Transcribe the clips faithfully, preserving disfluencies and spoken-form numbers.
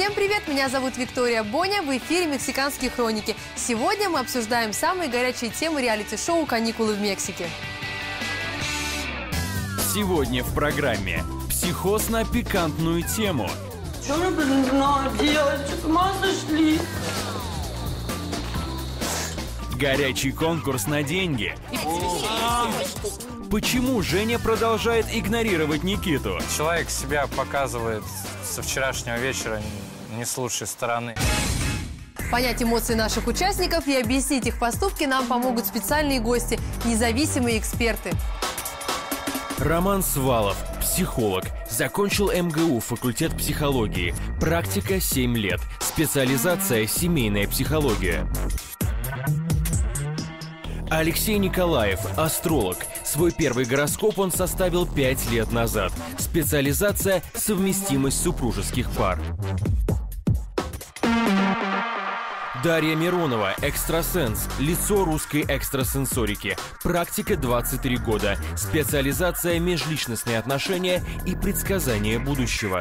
Всем привет! Меня зовут Виктория Боня, в эфире «Мексиканские хроники». Сегодня мы обсуждаем самые горячие темы реалити-шоу «Каникулы в Мексике». Сегодня в программе психоз на пикантную тему. Что мне, блин, не знаю делать? Что, с ума сошли? Горячий конкурс на деньги. Почему Женя продолжает игнорировать Никиту? Человек себя показывает со вчерашнего вечера не с лучшей стороны. Понять эмоции наших участников и объяснить их поступки нам помогут специальные гости, независимые эксперты. Роман Свалов, психолог, закончил эм гэ у, факультет психологии, практика семь лет, специализация семейная психология. Алексей Николаев, астролог. Свой первый гороскоп он составил пять лет назад. Специализация – совместимость супружеских пар. Дарья Миронова, экстрасенс, лицо русской экстрасенсорики. Практика двадцать три года. Специализация межличностные отношения и предсказание будущего.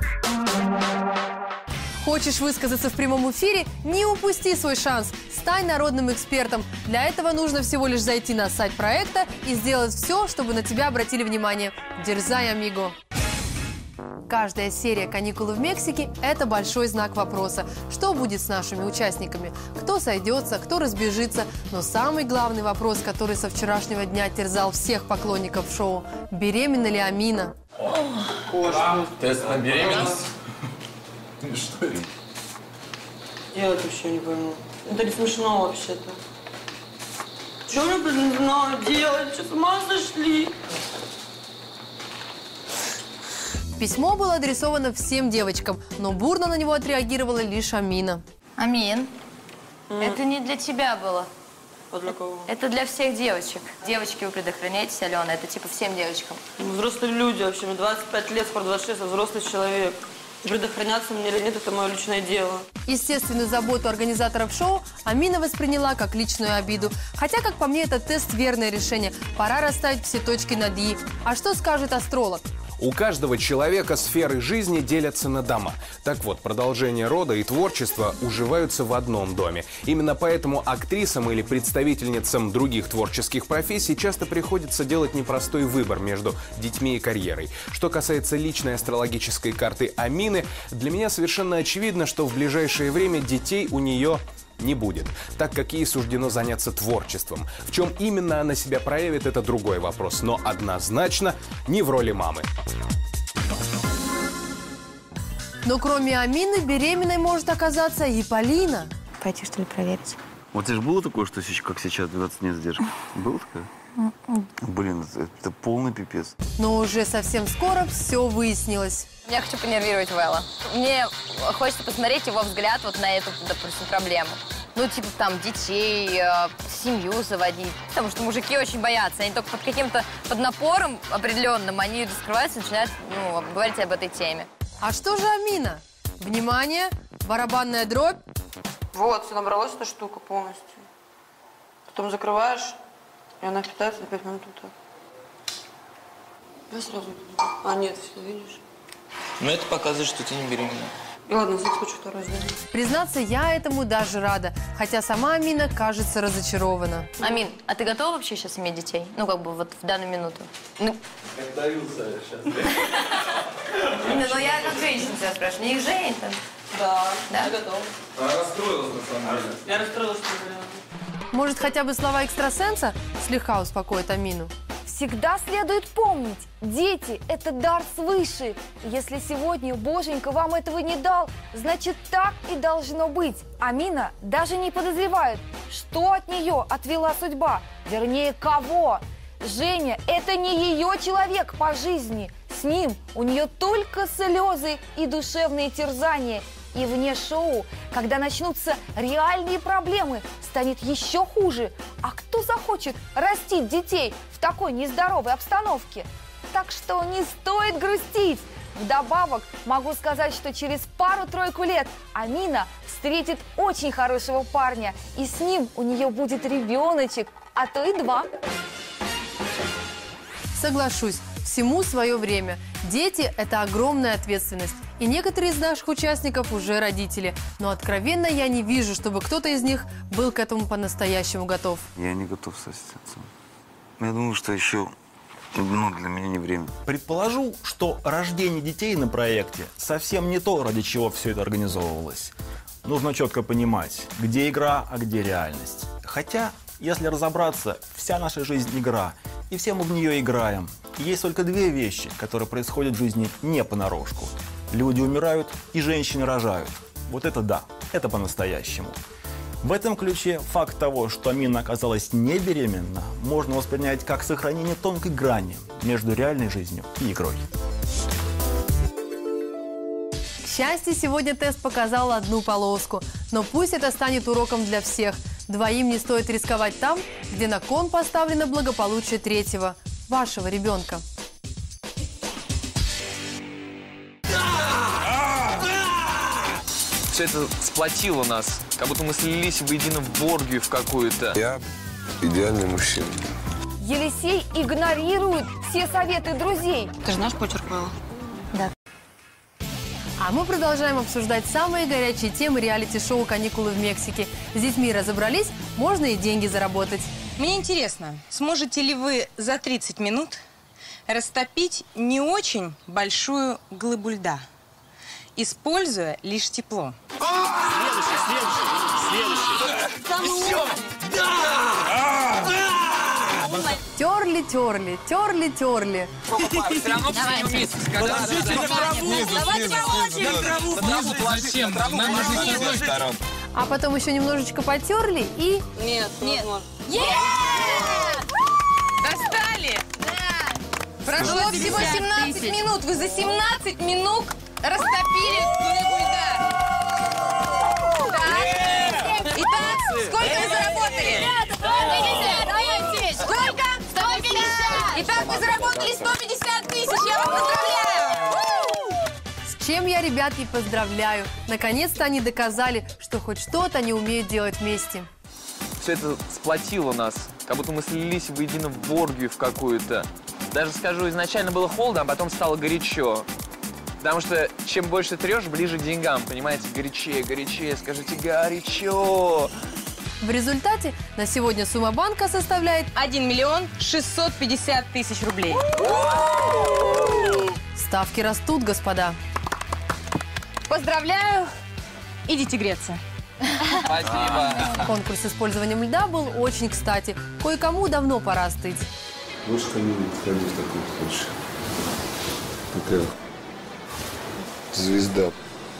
Хочешь высказаться в прямом эфире? Не упусти свой шанс. Стань народным экспертом. Для этого нужно всего лишь зайти на сайт проекта и сделать все, чтобы на тебя обратили внимание. Дерзай, амиго! Каждая серия «Каникулы в Мексике» – это большой знак вопроса. Что будет с нашими участниками? Кто сойдется, кто разбежится? Но самый главный вопрос, который со вчерашнего дня терзал всех поклонников шоу – беременна ли Амина? Тест на беременность? Что это? Я это вообще не пойму. Это не смешно вообще-то. Что мне, блин, не знаю делать? Что, с ума сошли? Письмо было адресовано всем девочкам, но бурно на него отреагировала лишь Амина. Амин, mm. это не для тебя было. А для кого? Это для всех девочек. Девочки, вы предохраняйтесь, Алена, это типа всем девочкам. Мы взрослые люди вообще, мне двадцать пять лет, скоро двадцать шесть, я взрослый человек. И предохраняться мне или нет, это мое личное дело. Естественную заботу организаторов шоу Амина восприняла как личную обиду. Хотя, как по мне, это тест верное решение. Пора расставить все точки над «и». А что скажет астролог? У каждого человека сферы жизни делятся на дома. Так вот, продолжение рода и творчество уживаются в одном доме. Именно поэтому актрисам или представительницам других творческих профессий часто приходится делать непростой выбор между детьми и карьерой. Что касается личной астрологической карты Амины, для меня совершенно очевидно, что в ближайшее время детей у нее не будет, так как ей суждено заняться творчеством. В чем именно она себя проявит, это другой вопрос, но однозначно не в роли мамы. Но кроме Амины, беременной может оказаться и Полина. Пойти, что ли, проверить? Вот тебе же было такое, что как сейчас двадцать дней задержки? Было такое? Блин, это, это полный пипец. Но уже совсем скоро все выяснилось. Я хочу понервировать Вэлла. Мне хочется посмотреть его взгляд вот на эту, допустим, проблему. Ну, типа, там, детей, э, семью заводить. Потому что мужики очень боятся. Они только под каким-то, под напором определенным, они раскрываются и начинают, ну, говорить об этой теме. А что же Амина? Внимание, барабанная дробь. Вот, все набралась эта штука полностью. Потом закрываешь, и она питается на пять минут вот так. Я сразу... А, нет, все, видишь? Но это показывает, что ты не беременна. И ладно, здесь хочу второй сделать. Признаться, я этому даже рада, хотя сама Амина кажется разочарована. Амин, а ты готова вообще сейчас иметь детей? Ну, как бы вот в данную минуту. Ну, Как даются сейчас. ну я как женщина тебя спрашиваю, не их женит? Да, Да? я готова. Она расстроилась, на самом деле. Я расстроилась, что ли. Может, хотя бы слова экстрасенса слегка успокоят Амину? Всегда следует помнить, дети – это дар свыше. Если сегодня Боженька вам этого не дал, значит, так и должно быть. Амина даже не подозревает, что от нее отвела судьба. Вернее, кого. Женя – это не ее человек по жизни. С ним у нее только слезы и душевные терзания. И вне шоу, когда начнутся реальные проблемы, станет еще хуже. А кто захочет растить детей в такой нездоровой обстановке? Так что не стоит грустить. Вдобавок, могу сказать, что через пару-тройку лет Амина встретит очень хорошего парня. И с ним у нее будет ребеночек, а то и два. Соглашусь, всему свое время. Дети – это огромная ответственность. И некоторые из наших участников уже родители. Но откровенно я не вижу, чтобы кто-то из них был к этому по-настоящему готов. Я не готов стать отцом. Я думаю, что еще, ну, для меня не время. Предположу, что рождение детей на проекте совсем не то, ради чего все это организовывалось. Нужно четко понимать, где игра, а где реальность. Хотя, если разобраться, вся наша жизнь игра, и все мы в нее играем. И есть только две вещи, которые происходят в жизни не понарошку. Люди умирают и женщины рожают. Вот это да, это по-настоящему. В этом ключе факт того, что Амина оказалась не беременна, можно воспринять как сохранение тонкой грани между реальной жизнью и игрой. К счастью, сегодня тест показал одну полоску. Но пусть это станет уроком для всех. Двоим не стоит рисковать там, где на кон поставлено благополучие третьего, вашего ребенка. Все это сплотило нас, как будто мы слились воедино в оргию в какую-то. Я идеальный мужчина. Елисей игнорирует все советы друзей. Ты же наш почерк, Белла? Да. А мы продолжаем обсуждать самые горячие темы реалити-шоу «Каникулы в Мексике». С детьми разобрались, можно и деньги заработать. Мне интересно, сможете ли вы за тридцать минут растопить не очень большую глыбу льда, используя лишь тепло? Следующий, следующий, следующий. Все! Да! Да! Терли, терли, терли, терли. Все равно все не умеете сказать. Подождите, на траву! На траву зачем? Нам нужно с одной стороны. А потом еще немножечко потерли и... Нет, нет. Нет. Достали? Да. Прошло всего семнадцать минут. Вы за семнадцать минут растопили глыбу льда. Так. Итак, сколько вы заработали? Сколько? сто пятьдесят. Итак, вы заработали сто пятьдесят тысяч. Я вам поздравляю. С чем я, ребят, и поздравляю. Наконец-то они доказали, что хоть что-то они умеют делать вместе. Все это сплотило нас, как будто мы слились воедино в оргию в какую-то. Даже скажу, изначально было холодно, а потом стало горячо. Потому что чем больше трешь, ближе к деньгам, понимаете? Горячее, горячее, скажите, горячо. В результате на сегодня сумма банка составляет один миллион шестьсот пятьдесят тысяч рублей. Ставки растут, господа. Поздравляю. Идите греться. Спасибо. Конкурс с использованием льда был очень кстати. Кое-кому давно пора остыть. Можешь ко мне не подходить в таком случае. Такая звезда.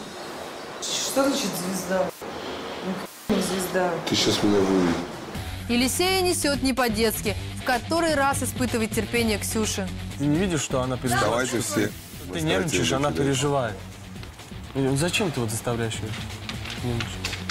Что значит звезда? Ну, не звезда. Ты сейчас меня выведешь. Елисея несет не по-детски. В который раз испытывает терпение Ксюши. Ты не видишь, что она переживает? Давайте все. Ты нервничаешь, она переживает. Зачем ты вот заставляешь ее нервничать?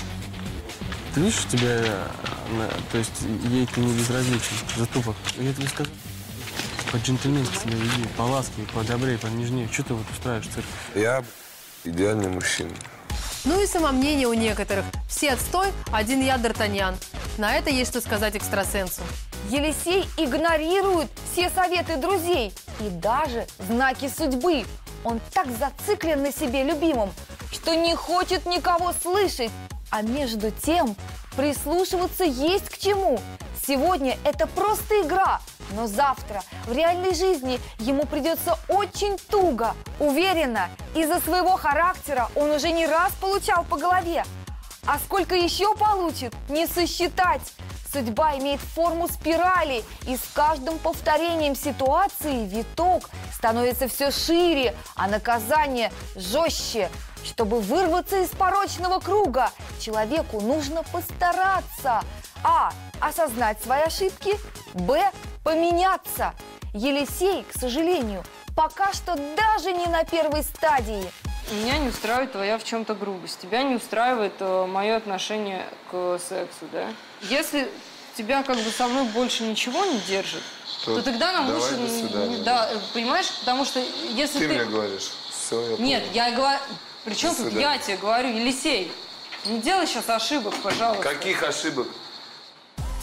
Ты видишь, что тебя, она, то есть ей ты не безразличен, затупок. Я тебе скажу, по-джентльменски себя веди, по-ласке, по-добрее, по-нежнее. Что ты вот устраиваешь цирк? Я идеальный мужчина. Ну и самомнение у некоторых. Все отстой, один я Д'Артаньян. На это есть что сказать экстрасенсу. Елисей игнорирует все советы друзей и даже знаки судьбы. Он так зациклен на себе любимом, что не хочет никого слышать. А между тем прислушиваться есть к чему. Сегодня это просто игра, но завтра в реальной жизни ему придется очень туго. Уверена, из-за своего характера он уже не раз получал по голове. А сколько еще получит, не сосчитать. Судьба имеет форму спирали, и с каждым повторением ситуации виток становится все шире, а наказание жестче. Чтобы вырваться из порочного круга, человеку нужно постараться. А. Осознать свои ошибки. Б. Поменяться. Елисей, к сожалению, пока что даже не на первой стадии. Меня не устраивает твоя в чем-то грубость. Тебя не устраивает э, мое отношение к сексу, да? Если тебя как бы со мной больше ничего не держит, то, то тогда нам давай лучше... до свидания. Да, понимаешь? Потому что если ты... ты... мне говоришь. Все, я Нет, понял. я говорю... Причем До тут свидания. я тебе говорю, Елисей, не делай сейчас ошибок, пожалуйста. Каких ошибок?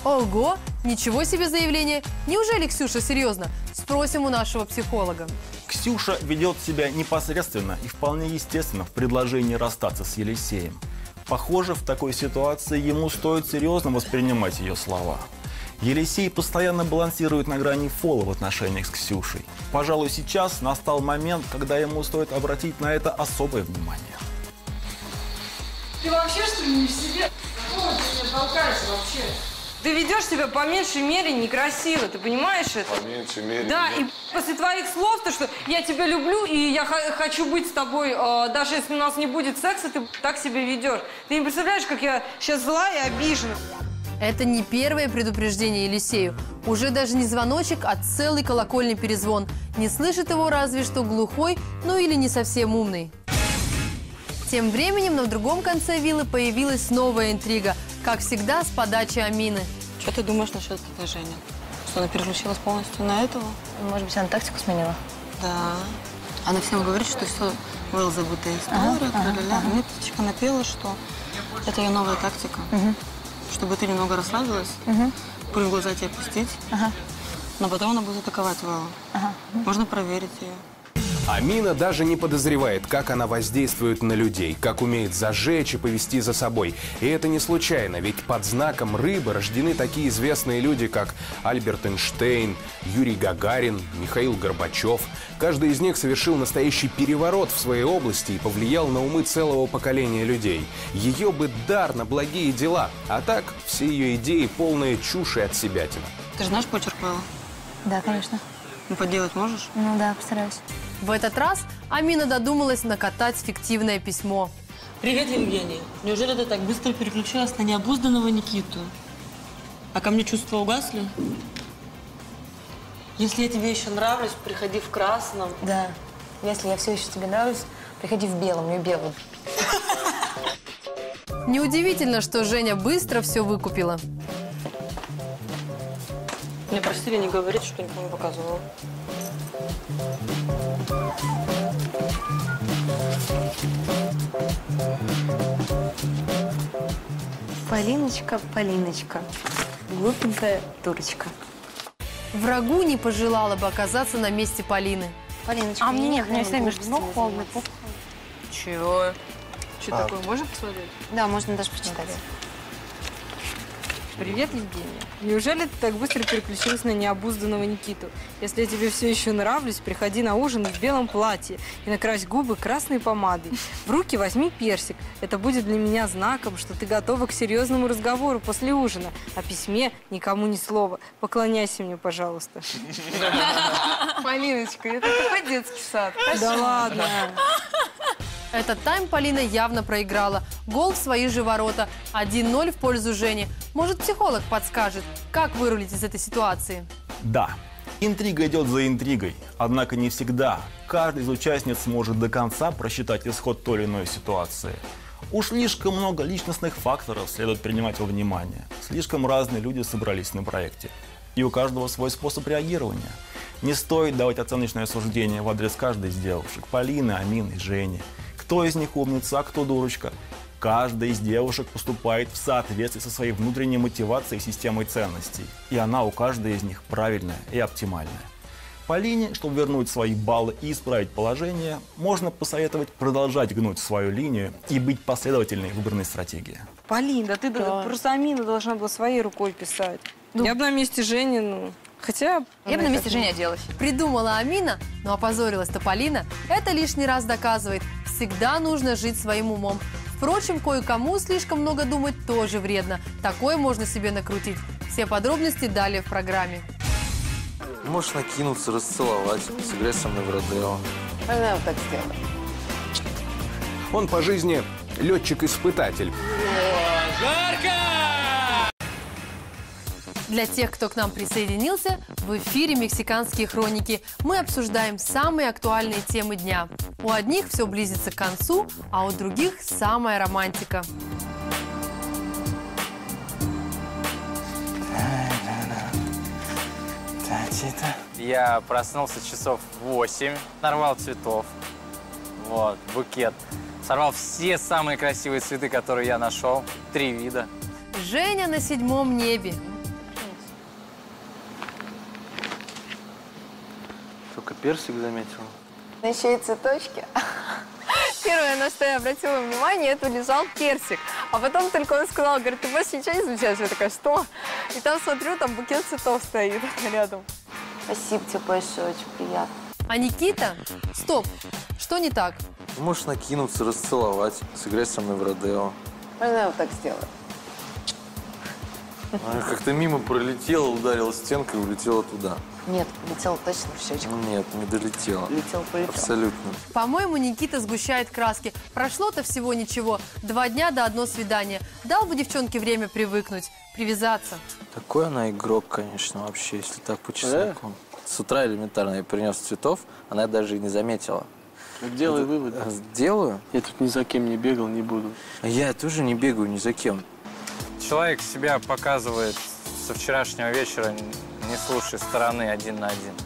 Ого, ничего себе заявление. Неужели, Ксюша, серьезно? Спросим у нашего психолога. Ксюша. Ксюша ведет себя непосредственно и вполне естественно в предложении расстаться с Елисеем. Похоже, в такой ситуации ему стоит серьезно воспринимать ее слова. Елисей постоянно балансирует на грани фола в отношениях с Ксюшей. Пожалуй, сейчас настал момент, когда ему стоит обратить на это особое внимание. Ты вообще, что ли, не в себе? Какого ты меня толкаешь вообще? Ты ведешь себя по меньшей мере некрасиво, ты понимаешь это? По меньшей мере. Да, и после твоих слов, то, что я тебя люблю и я хочу быть с тобой, э, даже если у нас не будет секса, ты так себя ведешь. Ты не представляешь, как я сейчас зла и обижена. Это не первое предупреждение Елисею. Уже даже не звоночек, а целый колокольный перезвон. Не слышит его разве что глухой, ну или не совсем умный. Тем временем на другом конце виллы появилась новая интрига. Как всегда, с подачи Амины. Что ты думаешь насчет этой Жени? Что она переключилась полностью на этого? Может быть, она тактику сменила? Да. Она всем говорит, что все была забытая история. Ага, ага, ага. Мне птичка напела, что это ее новая тактика. Угу. Чтобы ты немного расслабилась, угу. пыль в глаза тебе опустить, ага. но потом она будет атаковать Вэллу. Ага. Можно проверить ее. Амина даже не подозревает, как она воздействует на людей, как умеет зажечь и повести за собой. И это не случайно, ведь под знаком рыбы рождены такие известные люди, как Альберт Эйнштейн, Юрий Гагарин, Михаил Горбачев. Каждый из них совершил настоящий переворот в своей области и повлиял на умы целого поколения людей. Ее бы дар на благие дела, а так все ее идеи полные чуши от себятина. Ты же знаешь почерк Вэллы? Да, конечно. Ну, поделать можешь? Ну да, постараюсь. В этот раз Амина додумалась накатать фиктивное письмо. Привет, Евгения. Неужели ты так быстро переключилась на необузданного Никиту? А ко мне чувства угасли? Если я тебе еще нравлюсь, приходи в красном. Да. Если я все еще тебе нравлюсь, приходи в белом, я белый. Неудивительно, что Женя быстро все выкупила. Мне просили не говорить, что никому не показывала. Полиночка, Полиночка, глупенькая дурочка. Врагу не пожелала бы оказаться на месте Полины. Полиночка, а мне нет, мне всегда между ног холодно. Чего? Что А. такое? Можно посмотреть? Да, можно даже почитать. Привет, Евгения. Неужели ты так быстро переключилась на необузданного Никиту? Если я тебе все еще нравлюсь, приходи на ужин в белом платье и накрась губы красной помадой. В руки возьми персик. Это будет для меня знаком, что ты готова к серьезному разговору после ужина. О письме никому ни слова. Поклоняйся мне, пожалуйста. Полиночка, это такой детский сад. Да ладно. Этот тайм Полина явно проиграла. Гол в свои же ворота. один ноль в пользу Жени. Может, психолог подскажет, как вырулить из этой ситуации? Да, интрига идет за интригой. Однако не всегда каждый из участниц может до конца просчитать исход той или иной ситуации. Уж слишком много личностных факторов следует принимать во внимание. Слишком разные люди собрались на проекте. И у каждого свой способ реагирования. Не стоит давать оценочное суждение в адрес каждой из девушек. Полины, Амины, Жени. Кто из них умница, а кто дурочка. Каждая из девушек поступает в соответствии со своей внутренней мотивацией и системой ценностей. И она у каждой из них правильная и оптимальная. Полине, чтобы вернуть свои баллы и исправить положение, можно посоветовать продолжать гнуть свою линию и быть последовательной в выбранной стратегии. Полин, да ты да. просто Амина должна была своей рукой писать. Ну, я бы на месте Жени, ну... Хотя... Я бы на месте Жени оделась. Придумала Амина, но опозорилась-то Полина. Это лишний раз доказывает. Всегда нужно жить своим умом. Впрочем, кое-кому слишком много думать тоже вредно. Такое можно себе накрутить. Все подробности далее в программе. Можешь накинуться, расцеловать, сыграть со мной в Родео. Она так сделала. Он по жизни летчик-испытатель. Жарко! Для тех, кто к нам присоединился, в эфире «Мексиканские хроники». Мы обсуждаем самые актуальные темы дня. У одних все близится к концу, а у других самая романтика. Я проснулся часов в восемь, нарвал цветов, вот, букет. Сорвал все самые красивые цветы, которые я нашел, три вида. Женя на седьмом небе. Только персик заметил. Еще и цветочки. Первое, на что я обратила внимание, это лежал персик. А потом только он сказал, говорит, ты больше ничего не замечаешь? Я такая, что? И там смотрю, там букет цветов стоит рядом. Спасибо тебе большое, очень приятно. А Никита? Стоп, что не так? Можешь накинуться, расцеловать, сыграть со мной в родео. Можно я вот так сделаю? Она как-то мимо пролетела, ударила стенкой и улетела туда. Нет, летела точно в щечку. Нет, не долетела. Летел, полетел. Абсолютно. По-моему, Никита сгущает краски. Прошло-то всего ничего. Два дня до одно свидание. Дал бы девчонке время привыкнуть, привязаться. Такой она игрок, конечно, вообще, если так по чесноку. С утра элементарно я принес цветов, она даже и не заметила. Так делай выводы. Делаю? Я тут ни за кем не бегал, не буду. Я тоже не бегаю ни за кем. Человек себя показывает со вчерашнего вечера, не слушая стороны один на один.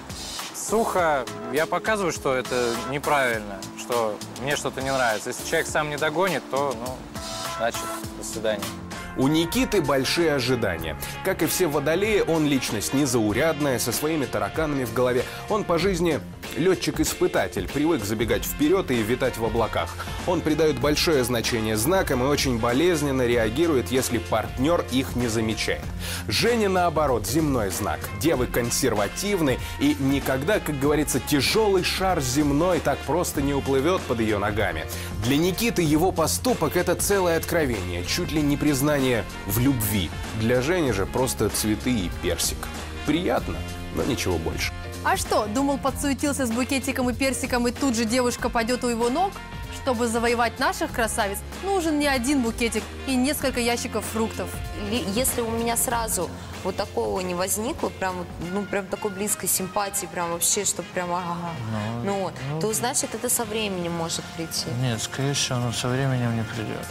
Сухо я показываю, что это неправильно, что мне что-то не нравится. Если человек сам не догонит, то, ну, значит, до свидания. У Никиты большие ожидания. Как и все водолеи, он личность незаурядная, со своими тараканами в голове. Он по жизни летчик-испытатель, привык забегать вперед и витать в облаках. Он придает большое значение знакам и очень болезненно реагирует, если партнер их не замечает. Женя, наоборот, земной знак. Девы консервативны, и никогда, как говорится, тяжелый шар земной так просто не уплывет под ее ногами. Для Никиты его поступок – это целое откровение, чуть ли не признание в любви. Для Жени же просто цветы и персик. Приятно, но ничего больше. А что, думал, подсуетился с букетиком и персиком, и тут же девушка пойдет у его ног? Чтобы завоевать наших красавиц, нужен не один букетик и несколько ящиков фруктов. Если у меня сразу вот такого не возникло, прям, ну, прям такой близкой симпатии, прям вообще, чтобы прям, ага, ну, ну, вот, ну, то значит, это со временем может прийти. Нет, скорее всего, оно со временем не придет.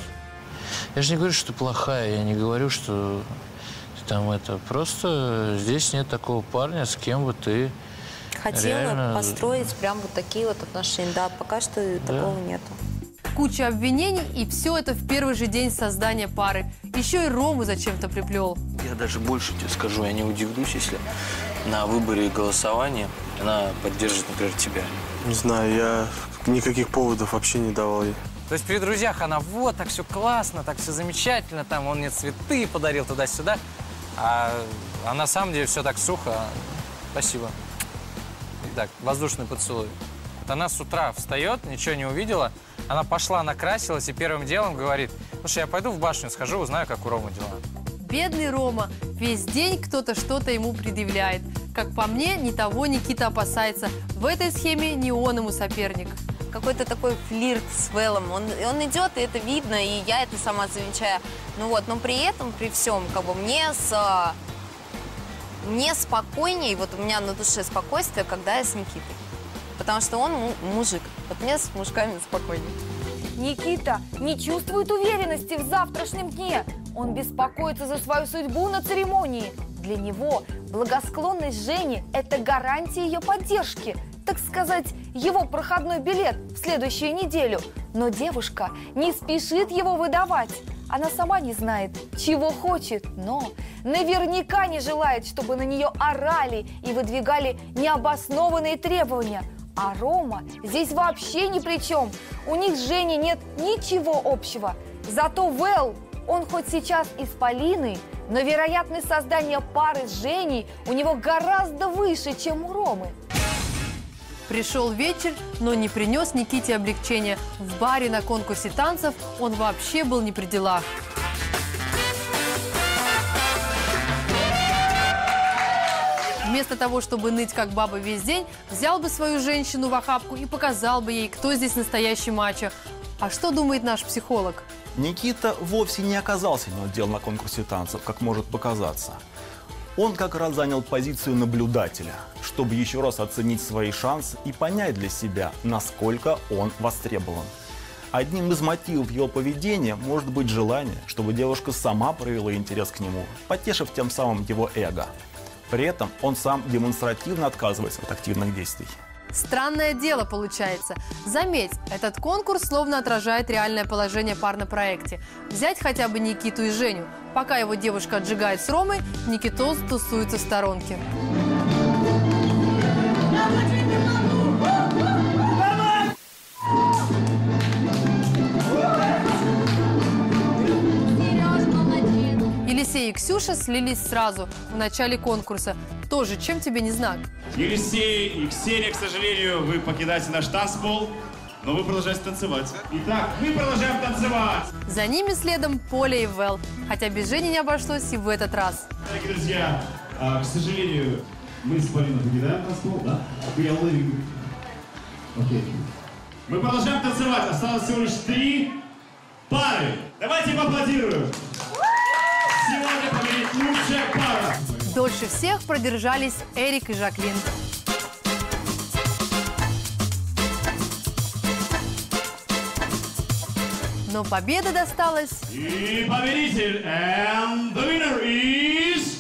Я же не говорю, что ты плохая, я не говорю, что ты там это. Просто здесь нет такого парня, с кем бы ты хотела реально построить прям вот такие вот отношения. Да, пока что да. такого нету. Куча обвинений, и все это в первый же день создания пары. Еще и Рому зачем-то приплел. Я даже больше тебе скажу, я не удивлюсь, если на выборе и голосовании она поддержит, например, тебя. Не знаю, я никаких поводов вообще не давал ей. То есть при друзьях она вот, так все классно, так все замечательно, там он мне цветы подарил туда-сюда, а, а на самом деле все так сухо. Спасибо. Так, воздушный поцелуй. Вот она с утра встает, ничего не увидела, она пошла, накрасилась и первым делом говорит: слушай, я пойду в башню схожу, узнаю, как у Ромы дела. Бедный Рома. Весь день кто-то что-то ему предъявляет. Как по мне, ни того Никита опасается. В этой схеме не он ему соперник. Какой-то такой флирт с Вэллом. Он, он идет, и это видно, и я это сама замечаю. Ну вот, но при этом, при всем, как бы мне с... Мне спокойнее, вот у меня на душе спокойствие, когда я с Никитой. Потому что он мужик. Вот мне с мужиками спокойнее. Никита не чувствует уверенности в завтрашнем дне. Он беспокоится за свою судьбу на церемонии. Для него благосклонность Жени – это гарантия ее поддержки. Так сказать, его проходной билет в следующую неделю. Но девушка не спешит его выдавать. Она сама не знает, чего хочет, но наверняка не желает, чтобы на нее орали и выдвигали необоснованные требования. А Рома здесь вообще ни при чем. У них с Женей нет ничего общего. Зато Вэл, он хоть сейчас и с Полиной, но вероятность создания пары с Женей у него гораздо выше, чем у Ромы. Пришел вечер, но не принес Никите облегчения. В баре на конкурсе танцев он вообще был не при делах. Вместо того, чтобы ныть как баба весь день, взял бы свою женщину в охапку и показал бы ей, кто здесь настоящий мачо. А что думает наш психолог? Никита вовсе не оказался неудел на конкурсе танцев, как может показаться. Он как раз занял позицию наблюдателя, чтобы еще раз оценить свои шансы и понять для себя, насколько он востребован. Одним из мотивов его поведения может быть желание, чтобы девушка сама проявила интерес к нему, потешив тем самым его эго. При этом он сам демонстративно отказывается от активных действий. Странное дело получается. Заметь, этот конкурс словно отражает реальное положение пар на проекте. Взять хотя бы Никиту и Женю. Пока его девушка отжигает с Ромой, Никитос тусуется в сторонке. Елисей и Ксюша слились сразу, в начале конкурса. Тоже, чем тебе не знак? Елисей и Ксения, к сожалению, вы покидаете наш танцпол, но вы продолжаете танцевать. Итак, мы продолжаем танцевать. За ними следом Поля и Вэл. Хотя без Жени не обошлось и в этот раз. Дорогие друзья, к сожалению, мы с Полиной покидаем танцпол, да? Окей. Мы продолжаем танцевать. Осталось всего лишь три пары. Давайте поаплодируем. Сегодня победит лучшая пара. Дольше всех продержались Эрик и Жаклин. Но победа досталась... И победитель, and the winner is...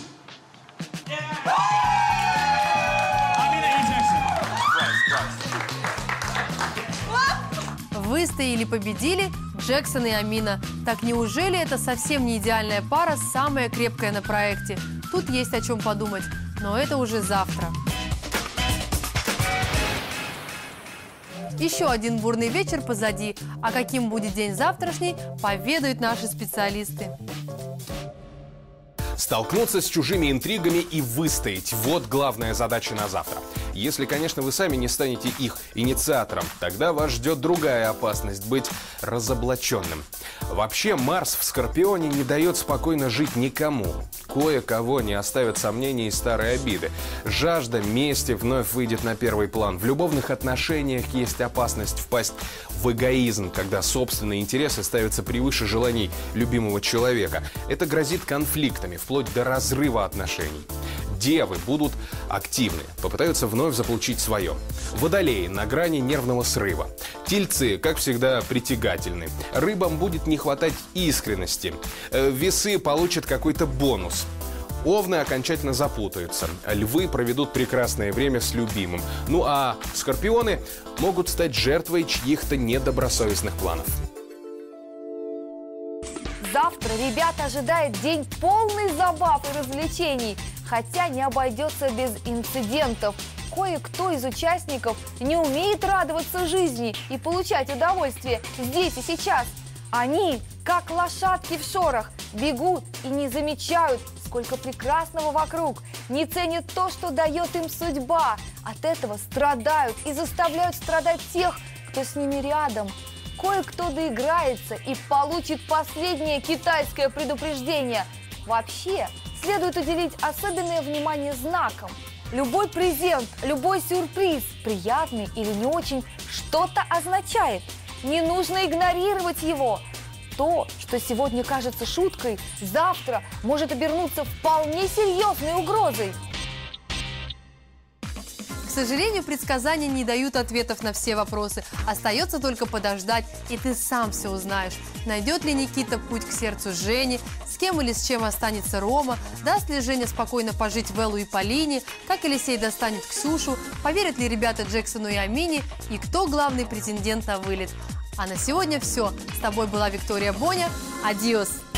Выстояли, победили Джексон и Амина. Так неужели это совсем не идеальная пара, самая крепкая на проекте? Тут есть о чем подумать, но это уже завтра. Еще один бурный вечер позади, а каким будет день завтрашний, поведают наши специалисты. Столкнуться с чужими интригами и выстоять – вот главная задача на завтра. Если, конечно, вы сами не станете их инициатором, тогда вас ждет другая опасность – быть разоблаченным. Вообще, Марс в Скорпионе не дает спокойно жить никому. Кое-кого не оставят сомнений и старые обиды. Жажда мести вновь выйдет на первый план. В любовных отношениях есть опасность впасть в эгоизм, когда собственные интересы ставятся превыше желаний любимого человека. Это грозит конфликтами, вплоть до разрыва отношений. Девы будут активны, попытаются вновь заполучить свое. Водолеи на грани нервного срыва. Тельцы, как всегда, притягательны. Рыбам будет не хватать искренности. Весы получат какой-то бонус. Овны окончательно запутаются. Львы проведут прекрасное время с любимым. Ну а скорпионы могут стать жертвой чьих-то недобросовестных планов. Завтра ребята ожидает день полный забав и развлечений, хотя не обойдется без инцидентов. Кое-кто из участников не умеет радоваться жизни и получать удовольствие здесь и сейчас. Они, как лошадки в шорах, бегут и не замечают, сколько прекрасного вокруг, не ценят то, что дает им судьба. От этого страдают и заставляют страдать тех, кто с ними рядом. Кое-кто доиграется и получит последнее китайское предупреждение. Вообще, следует уделить особенное внимание знакам. Любой презент, любой сюрприз, приятный или не очень, что-то означает. Не нужно игнорировать его. То, что сегодня кажется шуткой, завтра может обернуться вполне серьезной угрозой. К сожалению, предсказания не дают ответов на все вопросы. Остается только подождать, и ты сам все узнаешь. Найдет ли Никита путь к сердцу Жени, с кем или с чем останется Рома, даст ли Женя спокойно пожить Вэллу и Полине, как Елисей достанет Ксюшу, поверят ли ребята Джексону и Амине, и кто главный претендент на вылет. А на сегодня все. С тобой была Виктория Боня. Адиос!